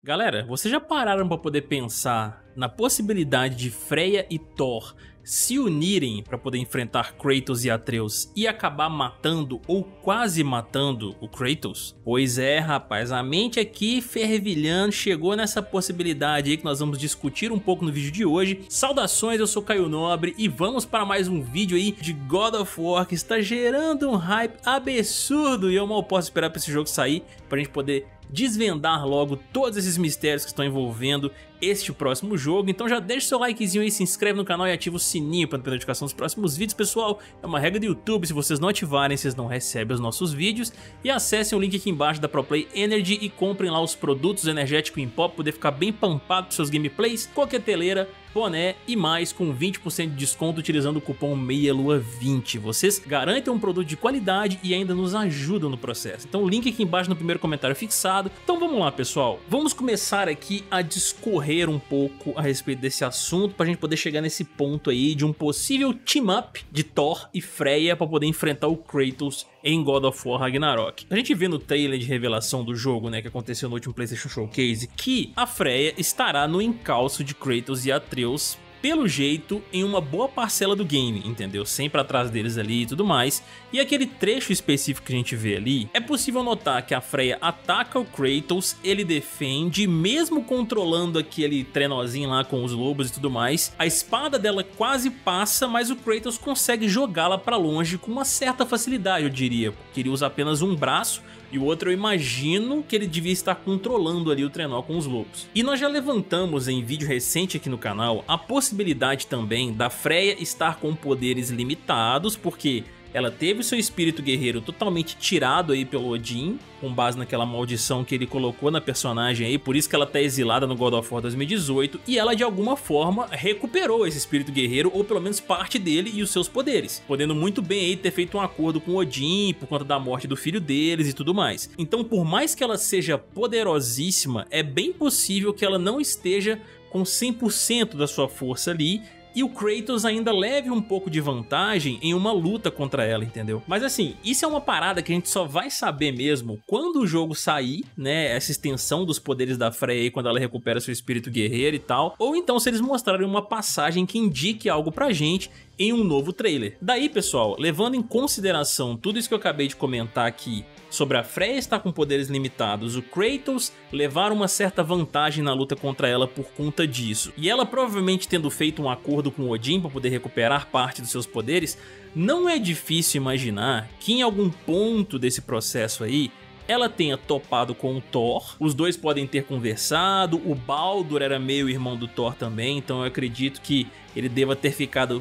Galera, vocês já pararam para poder pensar na possibilidade de Freya e Thor se unirem para poder enfrentar Kratos e Atreus e acabar matando ou quase matando o Kratos? Pois é, rapaz, a mente aqui fervilhando chegou nessa possibilidade aí que nós vamos discutir um pouco no vídeo de hoje. Saudações, eu sou Caio Nobre e vamos para mais um vídeo aí de God of War que está gerando um hype absurdo e eu mal posso esperar para esse jogo sair para a gente poder desvendar logo todos esses mistérios que estão envolvendo este próximo jogo. Então já deixa seu likezinho aí, se inscreve no canal e ativa o sininho para não perder notificação dos próximos vídeos, pessoal. É uma regra do YouTube, se vocês não ativarem, vocês não recebem os nossos vídeos. E acessem o link aqui embaixo da ProPlay Energy e comprem lá os produtos energéticos em pó para poder ficar bem pampado com seus gameplays, coqueteleira, boné e mais com 20% de desconto utilizando o cupom MEIALUA20. Vocês garantem um produto de qualidade e ainda nos ajudam no processo. Então o link aqui embaixo no primeiro comentário fixado. Então vamos lá, pessoal. Vamos começar aqui a discorrer um pouco a respeito desse assunto para a gente poder chegar nesse ponto aí de um possível team-up de Thor e Freya para poder enfrentar o Kratos em God of War Ragnarok. A gente vê no trailer de revelação do jogo, né, que aconteceu no último PlayStation Showcase, que a Freya estará no encalço de Kratos e Atreus, pelo jeito, em uma boa parcela do game, entendeu? Sempre atrás deles ali e tudo mais. E aquele trecho específico que a gente vê ali, é possível notar que a Freya ataca o Kratos, ele defende, mesmo controlando aquele trenozinho lá com os lobos e tudo mais. A espada dela quase passa, mas o Kratos consegue jogá-la pra longe com uma certa facilidade, eu diria, porque ele usa apenas um braço, e o outro eu imagino que ele devia estar controlando ali o trenó com os lobos. E nós já levantamos em vídeo recente aqui no canal a possibilidade também da Freya estar com poderes limitados, porque ela teve seu espírito guerreiro totalmente tirado aí pelo Odin, com base naquela maldição que ele colocou na personagem aí, por isso que ela tá exilada no God of War 2018, e ela de alguma forma recuperou esse espírito guerreiro, ou pelo menos parte dele e os seus poderes, podendo muito bem aí ter feito um acordo com Odin por conta da morte do filho deles e tudo mais. Então, por mais que ela seja poderosíssima, é bem possível que ela não esteja com 100% da sua força ali, e o Kratos ainda leve um pouco de vantagem em uma luta contra ela, entendeu? Mas assim, isso é uma parada que a gente só vai saber mesmo quando o jogo sair, né? Essa extensão dos poderes da Freya aí, quando ela recupera seu espírito guerreiro e tal. Ou então se eles mostrarem uma passagem que indique algo pra gente em um novo trailer. Daí, pessoal, levando em consideração tudo isso que eu acabei de comentar aqui, sobre a Freya estar com poderes limitados, o Kratos levar uma certa vantagem na luta contra ela por conta disso, e ela provavelmente tendo feito um acordo com Odin para poder recuperar parte dos seus poderes, não é difícil imaginar que em algum ponto desse processo aí, ela tenha topado com o Thor, os dois podem ter conversado, o Baldur era meio irmão do Thor também, então eu acredito que ele deva ter ficado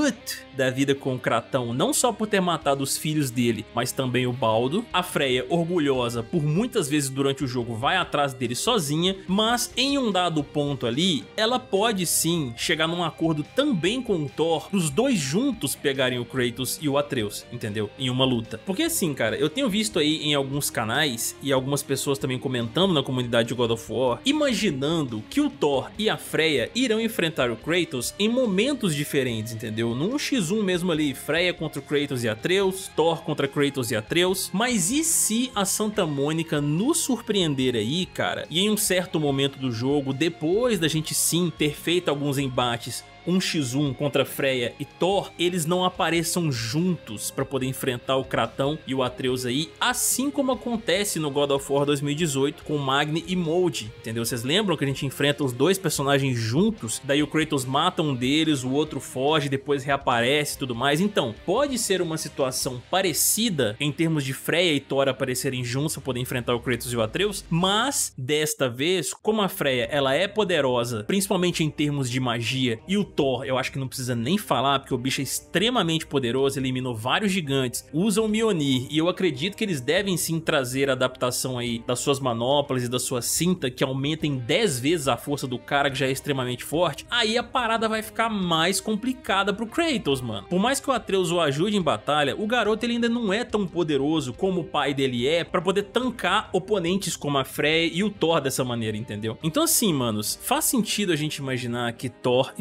da vida com o Kratão, não só por ter matado os filhos dele, mas também o Baldur. A Freya, orgulhosa, por muitas vezes durante o jogo vai atrás dele sozinha, mas em um dado ponto ali, ela pode sim chegar num acordo também com o Thor, os dois juntos pegarem o Kratos e o Atreus, entendeu? Em uma luta. Porque assim, cara, eu tenho visto aí em alguns canais e algumas pessoas também comentando na comunidade de God of War, imaginando que o Thor e a Freya irão enfrentar o Kratos em momentos diferentes, entendeu? Num X1 mesmo ali, Freya contra Kratos e Atreus, Thor contra Kratos e Atreus. Mas e se a Santa Mônica nos surpreender aí, cara, e em um certo momento do jogo, depois da gente sim ter feito alguns embates, um X1 contra Freya e Thor, eles não apareçam juntos para poder enfrentar o Kratão e o Atreus aí, assim como acontece no God of War 2018 com Magni e Molde, entendeu? Vocês lembram que a gente enfrenta os dois personagens juntos, daí o Kratos mata um deles, o outro foge, depois reaparece e tudo mais. Então, pode ser uma situação parecida em termos de Freya e Thor aparecerem juntos para poder enfrentar o Kratos e o Atreus, mas desta vez, como a Freya ela é poderosa, principalmente em termos de magia, e o Thor, eu acho que não precisa nem falar, porque o bicho é extremamente poderoso, eliminou vários gigantes, usa o Mjolnir, e eu acredito que eles devem sim trazer a adaptação aí das suas manoplas e da sua cinta, que aumentem 10 vezes a força do cara, que já é extremamente forte. Aí a parada vai ficar mais complicada pro Kratos, mano. Por mais que o Atreus o ajude em batalha, o garoto ele ainda não é tão poderoso como o pai dele é, pra poder tancar oponentes como a Freya e o Thor dessa maneira, entendeu? Então assim, manos, faz sentido a gente imaginar que Thor e Freya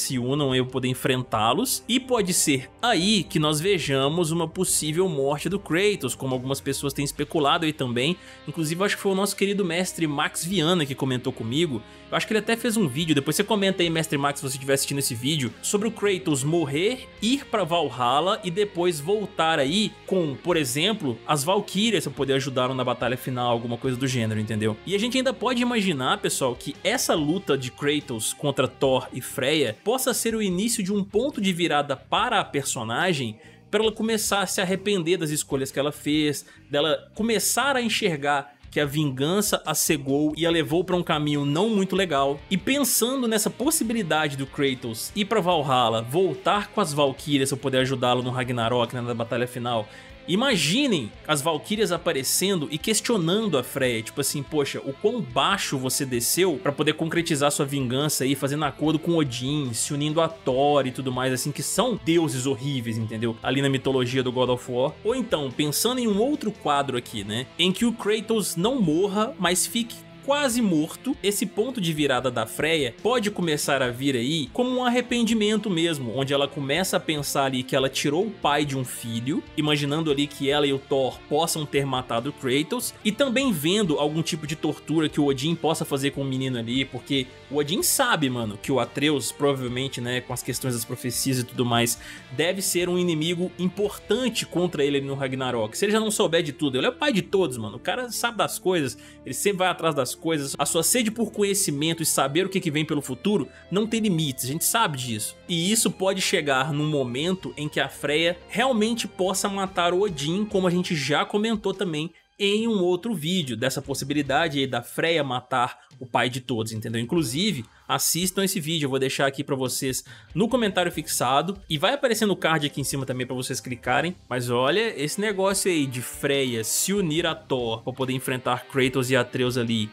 se unam aí pra poder enfrentá-los. E pode ser aí que nós vejamos uma possível morte do Kratos, como algumas pessoas têm especulado aí também. Inclusive, acho que foi o nosso querido mestre Max Viana que comentou comigo. Eu acho que ele até fez um vídeo, depois você comenta aí, mestre Max, se você estiver assistindo esse vídeo, sobre o Kratos morrer, ir pra Valhalla e depois voltar aí com, por exemplo, as Valkyrias pra poder ajudá-lo na batalha final, alguma coisa do gênero, entendeu? E a gente ainda pode imaginar, pessoal, que essa luta de Kratos contra Thor e Freya possa ser o início de um ponto de virada para a personagem, para ela começar a se arrepender das escolhas que ela fez, dela começar a enxergar que a vingança a cegou e a levou para um caminho não muito legal. E pensando nessa possibilidade do Kratos ir para Valhalla, voltar com as Valkyrias para poder ajudá-lo no Ragnarok, né, na batalha final, imaginem as Valkyrias aparecendo e questionando a Freya, tipo assim, poxa, o quão baixo você desceu pra poder concretizar sua vingança aí, fazendo acordo com Odin, se unindo a Thor e tudo mais, assim, que são deuses horríveis, entendeu? Ali na mitologia do God of War. Ou então, pensando em um outro quadro aqui, né, em que o Kratos não morra, mas fique quase morto, esse ponto de virada da Freya pode começar a vir aí como um arrependimento mesmo, onde ela começa a pensar ali que ela tirou o pai de um filho, imaginando ali que ela e o Thor possam ter matado o Kratos, e também vendo algum tipo de tortura que o Odin possa fazer com o menino ali, porque o Odin sabe, mano, que o Atreus provavelmente, né, com as questões das profecias e tudo mais, deve ser um inimigo importante contra ele ali no Ragnarok. Se ele já não souber de tudo, ele é o pai de todos, mano, o cara sabe das coisas, ele sempre vai atrás das coisas, a sua sede por conhecimento e saber o que vem pelo futuro não tem limites, a gente sabe disso. E isso pode chegar num momento em que a Freya realmente possa matar o Odin, como a gente já comentou também em um outro vídeo, dessa possibilidade aí da Freya matar o pai de todos, entendeu? Inclusive, assistam esse vídeo, eu vou deixar aqui pra vocês no comentário fixado, e vai aparecer no card aqui em cima também pra vocês clicarem. Mas olha, esse negócio aí de Freya se unir a Thor pra poder enfrentar Kratos e Atreus ali,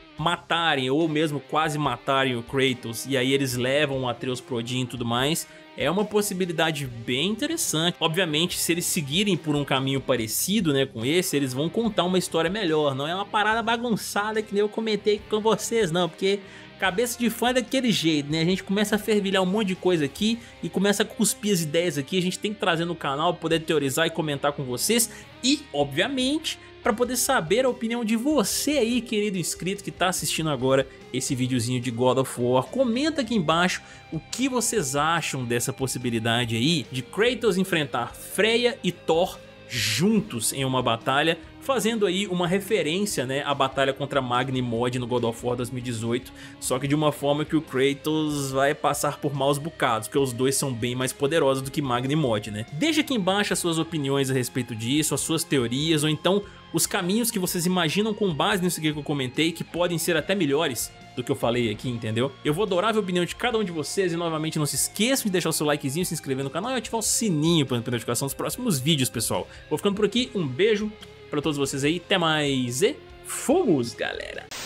matarem ou mesmo quase matarem o Kratos, e aí eles levam o Atreus pro Odin e tudo mais, é uma possibilidade bem interessante. Obviamente, se eles seguirem por um caminho parecido, né, com esse, eles vão contar uma história melhor, não é uma parada bagunçada que nem eu comentei com vocês, não, porque cabeça de fã é daquele jeito, né? A gente começa a fervilhar um monte de coisa aqui e começa a cuspir as ideias aqui, a gente tem que trazer no canal para poder teorizar e comentar com vocês e, obviamente, para poder saber a opinião de você aí, querido inscrito que tá assistindo agora esse videozinho de God of War. Comenta aqui embaixo o que vocês acham dessa possibilidade aí de Kratos enfrentar Freya e Thor juntos em uma batalha, fazendo aí uma referência, né, à batalha contra Magni e Mod no God of War 2018, só que de uma forma que o Kratos vai passar por maus bocados, porque os dois são bem mais poderosos do que Magni e Mod, né? Deixa aqui embaixo as suas opiniões a respeito disso, as suas teorias, ou então os caminhos que vocês imaginam com base nisso aqui que eu comentei, que podem ser até melhores do que eu falei aqui, entendeu? Eu vou adorar ver a opinião de cada um de vocês e novamente não se esqueçam de deixar o seu likezinho, se inscrever no canal e ativar o sininho para ter notificação dos próximos vídeos, pessoal. Vou ficando por aqui, um beijo pra todos vocês aí, até mais e fomos, galera!